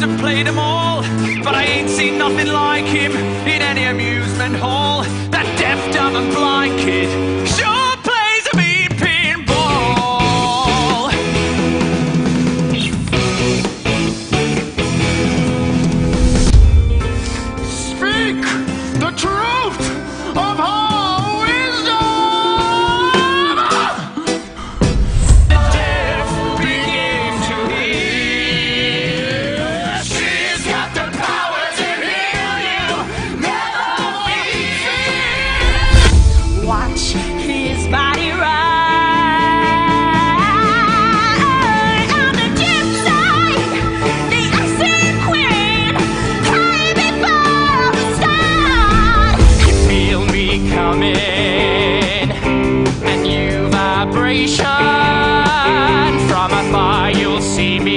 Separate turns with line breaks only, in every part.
have played them all, but I ain't seen nothing like him in any amusement hall. That deaf, dumb and blind kid sure plays a mean pinball. Speak the truth of her wisdom. The deaf begin to hear. She's got the power to heal you. Never fear.
Watch his body ride on the deep side. The unseen queen, play before the start.
You feel me coming, and you vibration. From afar you'll see me.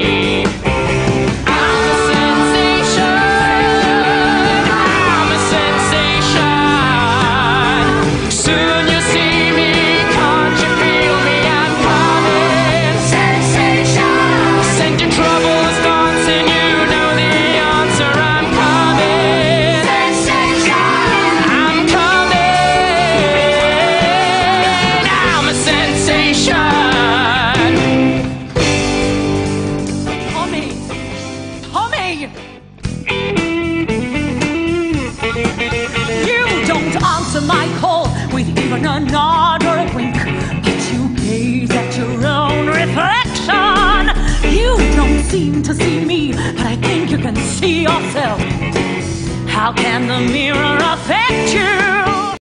I'm a sensation. I'm a sensation. Soon you'll see me. Can't you feel me? I'm coming. Sensation. Send your troubles dancing. You know the answer. I'm coming. Sensation. I'm coming. I'm a sensation.
Tommy! Tommy! You don't answer my call with even a nod or a wink, but you gaze at your own reflection. You don't seem to see me, but I think you can see yourself. How can the mirror